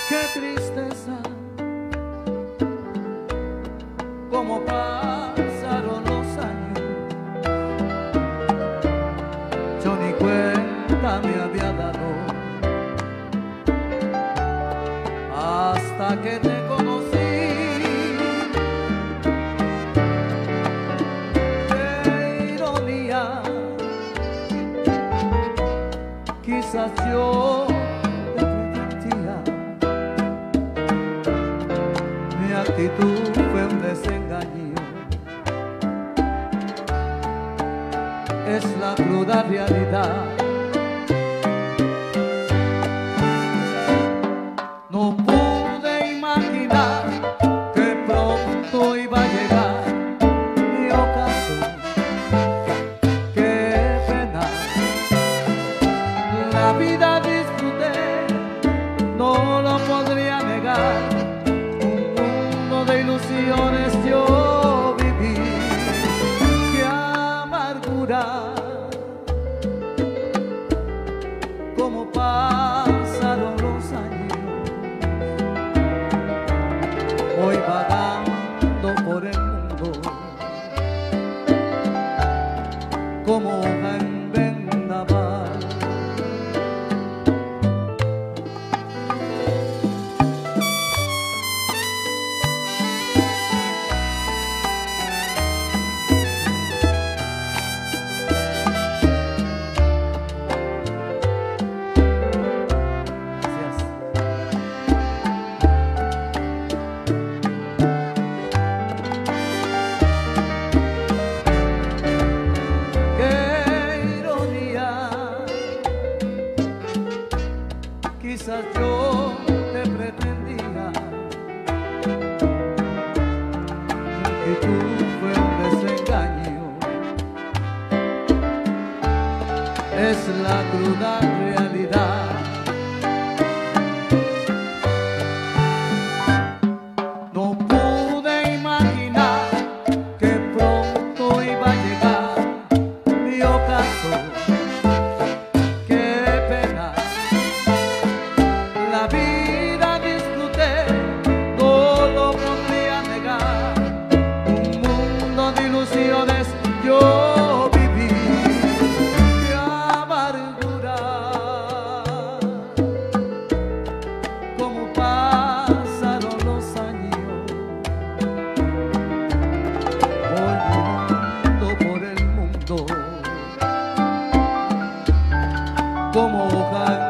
Qué tristeza, cómo pasaron los años. Yo ni cuenta me había dado hasta que te conocí. Qué ironía, quizás yo actitud fue un desengaño, es la cruda realidad. No pude imaginar que pronto iba a llegar mi ocasión. Qué pena, la vida disfruté, no lo podría negar. De ilusiones yo viví, qué amargura, cómo pasaron los años, hoy vagando por el mundo, como hoja en vendaval. Quizás yo te pretendía y tú fue un desengaño, es la cruda realidad. No pude imaginar que pronto iba a llegar mi ocaso. La vida disfruté, no lo podría negar. Un mundo de ilusiones yo viví, qué amargura, cómo pasaron los años, volando por el mundo, como hoja